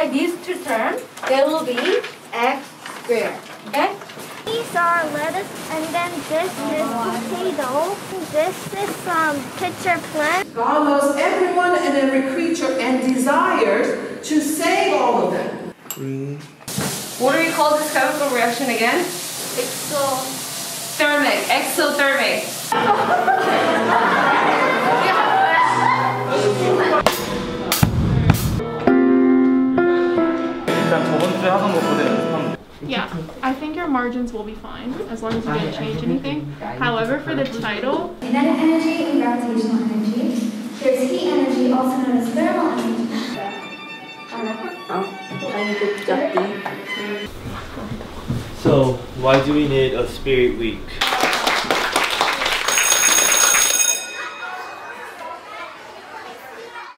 multiply these two terms, there will be x squared. Okay? These are lettuce, and then this is potato. This is pitcher plant. God loves everyone and every creature and desires to save all of them. What do you call this chemical reaction again? Exothermic. Exothermic. Yeah, I think your margins will be fine as long as you didn't change anything. However, for the title, kinetic energy and gravitational energy. There's heat energy, also known as thermal energy. So, why do we need a spirit week?